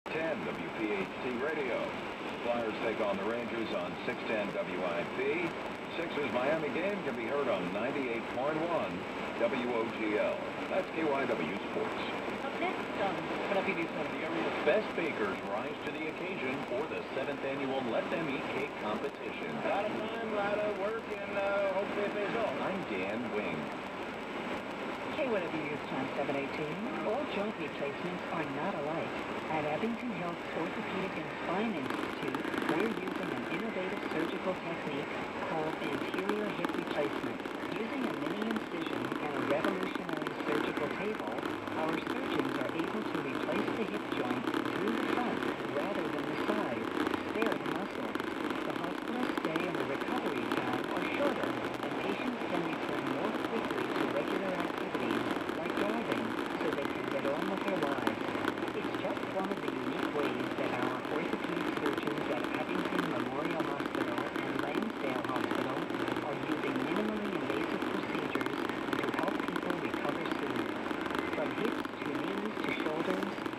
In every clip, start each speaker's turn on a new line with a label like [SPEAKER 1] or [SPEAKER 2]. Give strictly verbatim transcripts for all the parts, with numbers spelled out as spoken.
[SPEAKER 1] ten W P H T Radio. Flyers take on the Rangers on six ten W I P. Sixers Miami game can be heard on ninety-eight point one W O G L. That's K Y W Sports.
[SPEAKER 2] Up next on W D seven, the area's best bakers rise to the occasion for the seventh annual Let Them Eat Cake competition.
[SPEAKER 3] A lot of time, a lot of work, and uh, hopefully it pays off.
[SPEAKER 2] I'm Dan Wing.
[SPEAKER 4] K Y W News Time seven eighteen. All joint replacements are not alike. At Abington Health's Orthopedic and Spine Institute, we're using an innovative surgical technique called anterior hip replacement. Using a mini incision and a revolutionary surgical table, our surgeons are able to replace the hip joint through the front rather than the side, spare the muscle. The hospital stay and the recovery time are shorter, and patients can return more quickly to regular activities like driving, so they can get on with their lives. It's just one of the unique ways that our orthopedic surgeons at Abington Memorial Hospital and Lansdale Hospital are using minimally invasive procedures to help people recover sooner. From hips to knees to shoulders,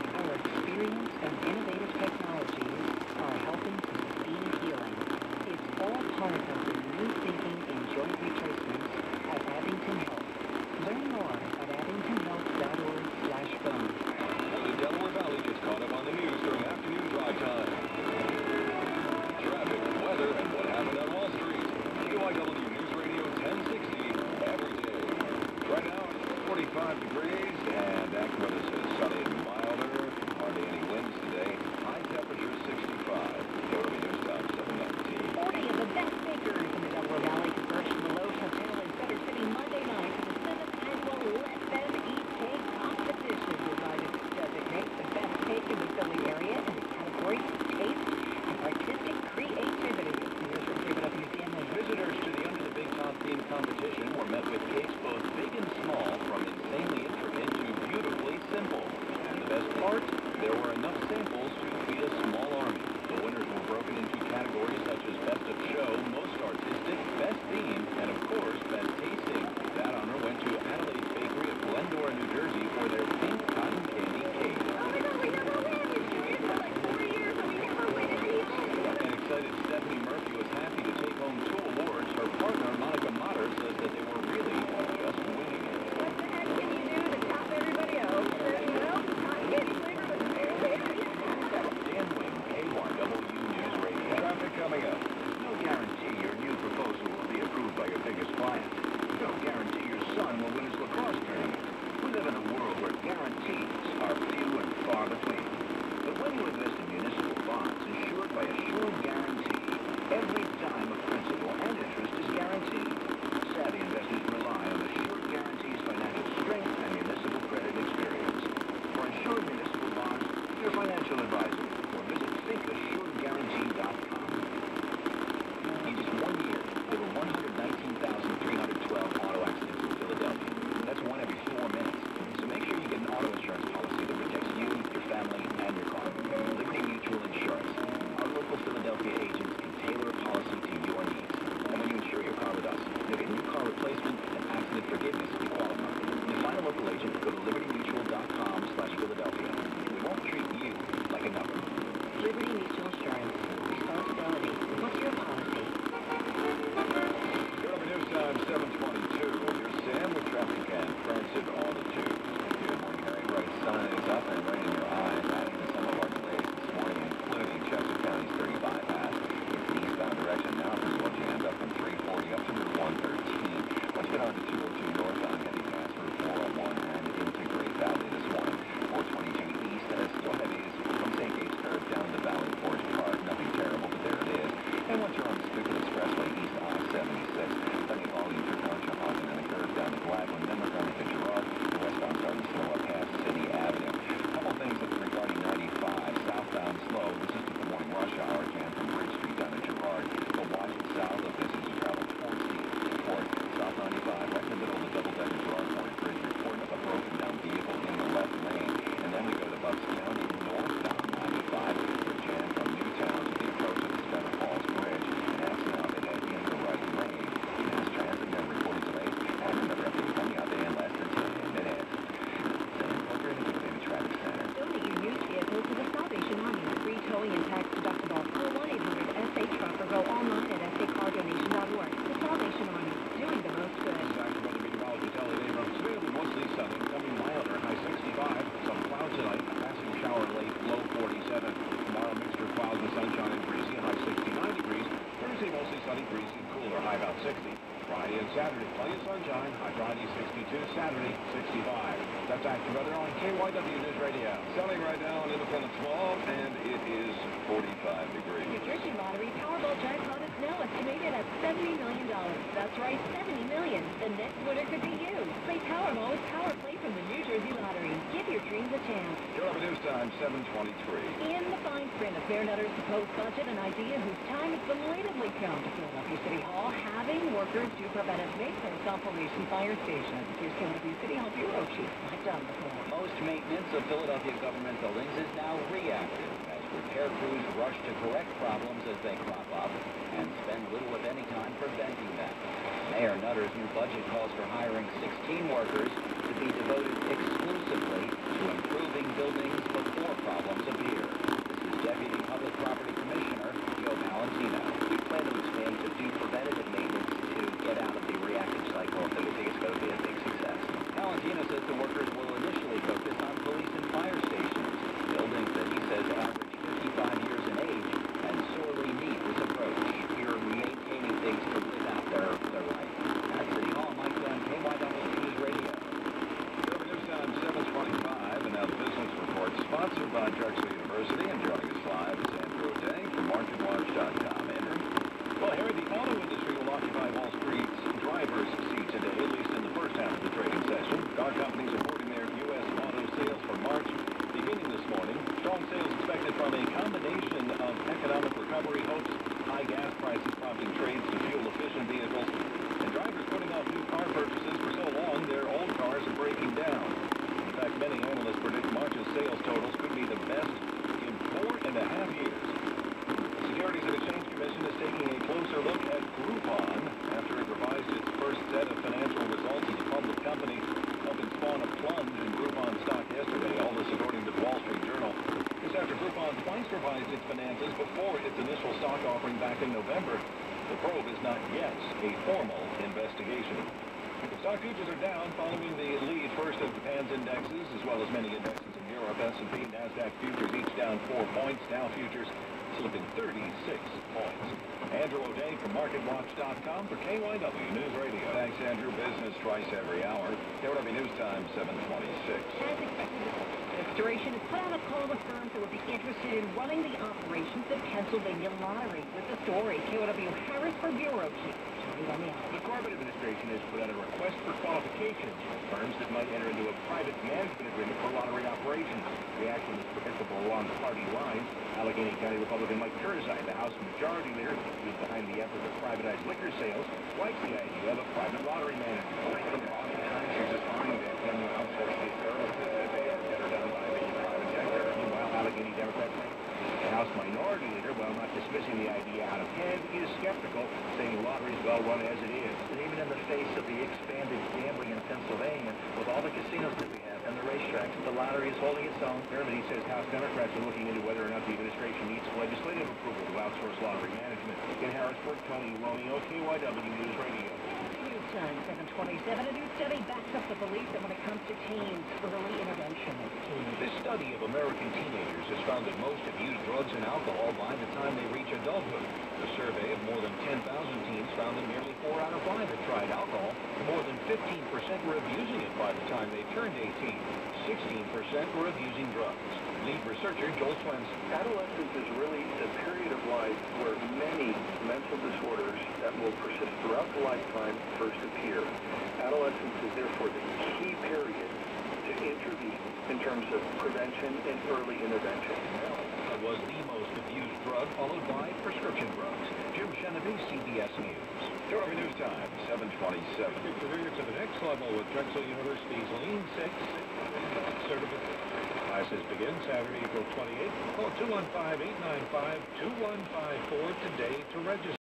[SPEAKER 3] sixty. Friday and Saturday, plenty of sunshine. High Friday, sixty-two. Saturday, sixty-five. That's active weather on K Y W News Radio.
[SPEAKER 1] Sunny right now in Independence Mall, and it is forty-five degrees.
[SPEAKER 5] New Jersey Lottery Powerball jackpot is now estimated at seventy million dollars. That's right, seventy million dollars. The next winner could be you. Play Powerball with Power Play from the New Jersey Lottery. Give your dreams a chance.
[SPEAKER 1] K Y W News Time, seven twenty-three.
[SPEAKER 5] In the fine print of Fair Nutter's proposed budget, an idea whose time has belatedly come to Philadelphia City Hall, having workers do preventive maintenance on police and fire stations. Here's K Y W City Hall Bureau Chief Mike Dunn.
[SPEAKER 2] Most maintenance of Philadelphia government buildings is now reactive, as repair crews rush to correct problems as they crop up and spend little if any time preventing them. Mayor Nutter's new budget calls for hiring sixteen workers to be devoted exclusively to improving buildings before problems appear. This is Deputy Public Property Commissioner Joe Valentino. We plan to expand to do preventative maintenance to get out of the reactive cycle, and we think it's going to be a big success. Valentino says the workers will initially focus on police and fire stations, buildings that he says average fifty-five years in age and sorely need this approach. We're maintaining things to live out their, their life. At City Hall, Mike Dunn, K Y W News Radio.
[SPEAKER 1] K Y W News Time, seven twenty-five, and now the business report sponsored by Drexel University, and joining us live is Andrew O'Day from market watch dot com. Andrew?
[SPEAKER 3] Well, Harry, the auto industry will occupy Wall Street's driver's seat today, at least in the first half of the trading session. Car companies reporting their U S auto sales for March beginning this morning. Strong sales expected from a combination of economic recovery hopes, high gas prices prompting trades to fuel-efficient vehicles, and drivers putting off new car purchases for so long their old cars are breaking down. In fact, many analysts predict March's sales totals could be the best in four and a half years. The Securities and Exchange Commission is taking a closer look at Groupon after it revised its first set of financial results as a public company, helping spawn a plunge in Groupon stock yesterday. All this according to the Wall Street Journal. This after Groupon twice revised its finances before its initial stock offering back in November. The probe is not yet a formal investigation. Stock futures are down following the lead first of Japan's indexes, as well as many indexes in Europe. S and P, NASDAQ futures each down four points. Dow futures slipping thirty-six points. Andrew O'Day from market watch dot com for K Y W News Radio.
[SPEAKER 1] Thanks, Andrew. Business twice every hour. K Y W News Time, seven twenty-six.
[SPEAKER 5] As expected, Restoration has put out a call to firms that would be interested in running the operations of Pennsylvania Lottery. With the story, K Y W Harrisburg Bureau Chief Tony Daniel.
[SPEAKER 3] The Corbett administration has put out a request for qualifications for firms that might enter into a private management agreement for lottery operations. The action is predictable along party lines. Allegheny County Republican Mike Turzai, the House Majority Leader, who's behind the effort to privatize liquor sales, likes the idea of a private lottery management. Oftentimes, you're just finding that when you outsource these services, that they are better done by the private sector. Meanwhile, Allegheny Democrats think the House Minority Leader, while not dismissing the idea out of hand, is skeptical, saying the lottery is well run as it is.
[SPEAKER 6] And even in the face of the expanded gambling in Pennsylvania, with all the casinos that we have and the racetracks, the lottery is holding its own.
[SPEAKER 3] Germany says House Democrats are looking into whether or not the administration needs legislative approval to outsource lottery management. In Harrisburg, Tony Romeo, K Y W News Radio.
[SPEAKER 5] News Time, seven twenty-seven. A new study backs up the belief that when it comes to teens, early intervention is key.
[SPEAKER 2] This study of American teenagers has found that most have used drugs and alcohol by the time they reach adulthood. The survey of more than ten thousand teens found that nearly four out of five had tried alcohol. More than fifteen percent were abusing it by the time they turned eighteen. sixteen percent were abusing drugs. Lead researcher Joel Swenson.
[SPEAKER 7] Adolescence is really the period of life where many mental disorders that will persist throughout the lifetime first appear. Adolescence is therefore the key period to intervene in terms of prevention and early intervention.
[SPEAKER 2] It was the most abused drug, followed by prescription drugs. Jim Sheneby, C B S News.
[SPEAKER 1] K Y W News Time, seven twenty-seven.
[SPEAKER 3] Your career to the next level with Drexel University's Lean Six certificate. Classes begin Saturday, April twenty-eighth. Call two one five, eight nine five, two one five four today to register.